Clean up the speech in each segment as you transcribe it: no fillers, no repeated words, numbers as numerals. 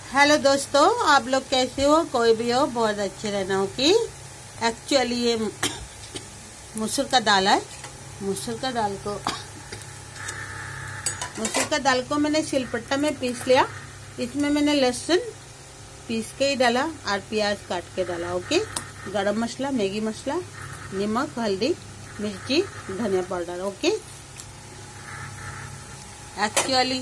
Hello दोस्तों, आप लोग कैसे हो? कोई भी हो, बहुत अच्छे रहना हो। कि एक्चुअली ये मसूर का दाल है। मसूर का दाल को मैंने सिलपट्टा में पीस लिया। इसमें मैंने लहसुन पीस के ही डाला और प्याज काट के डाला। ओके, गरम मसाला, मैगी मसाला, नमक, हल्दी, मिर्ची, धनिया पाउडर। ओके, एक्चुअली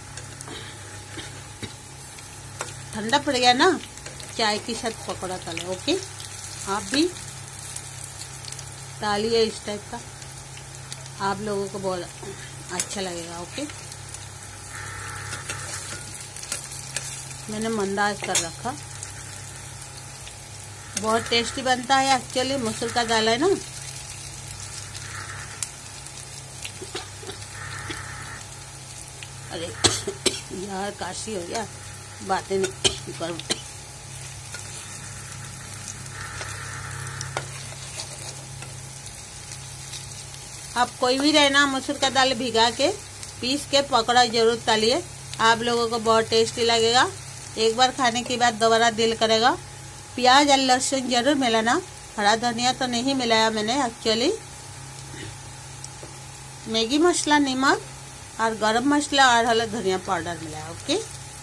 ठंडा पड़ गया ना, चाय के साथ पकौड़ा तला। ओके, आप भी डालिए इस टाइप का, आप लोगों को बहुत अच्छा लगेगा। ओके, मैंने मंदा आंच कर रखा। बहुत टेस्टी बनता है। एक्चुअली मसूर का दाल है ना। अरे यार, काशी हो गया, बातें नहीं करूं। आप कोई भी रहना, मसूर का दाल भिगा के पीस के पकौड़ा जरूर तलिए, आप लोगों को बहुत टेस्टी लगेगा। एक बार खाने के बाद दोबारा दिल करेगा। प्याज और लहसुन जरूर मिलाना, हरा धनिया तो नहीं मिलाया मैंने। एक्चुअली मैगी मसाला, नमक और गरम मसाला और हल्दी, धनिया पाउडर मिलाया। ओके,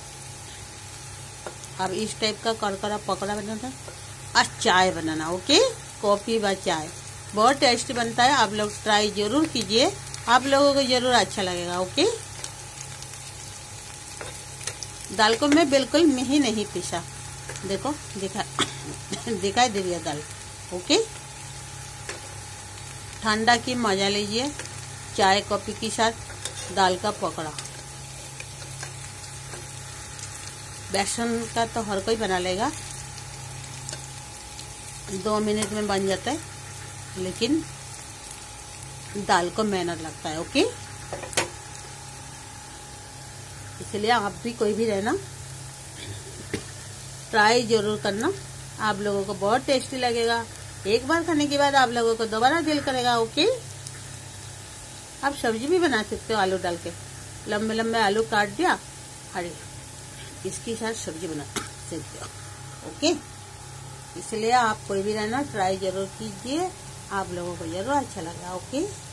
अब इस टाइप का करकरा पकौड़ा बनाना और चाय बनाना। ओके, कॉफी व चाय बहुत टेस्टी बनता है। आप लोग ट्राई जरूर कीजिए, आप लोगों को जरूर अच्छा लगेगा। ओके, दाल को मैं बिल्कुल मिही नहीं पीसा, देखो दिखाई दे रही है दाल। ओके, ठंडा की मजा लीजिए चाय कॉफी के साथ। दाल का पकौड़ा बेसन का तो हर कोई बना लेगा, 2 मिनट में बन जाता है, लेकिन दाल को मेहनत लगता है। ओके, इसलिए आप भी कोई भी रहना, ट्राई जरूर करना, आप लोगों को बहुत टेस्टी लगेगा। एक बार खाने के बाद आप लोगों को दोबारा दिल करेगा। ओके, आप सब्जी भी बना सकते हो, आलू डाल के लंबे लंबे आलू काट दिया, अरे इसके साथ सब्जी बना सकते हो। ओके, इसलिए आप कोई भी रहना, ट्राई जरूर कीजिए, आप लोगों को जरूर अच्छा लगा। ओके।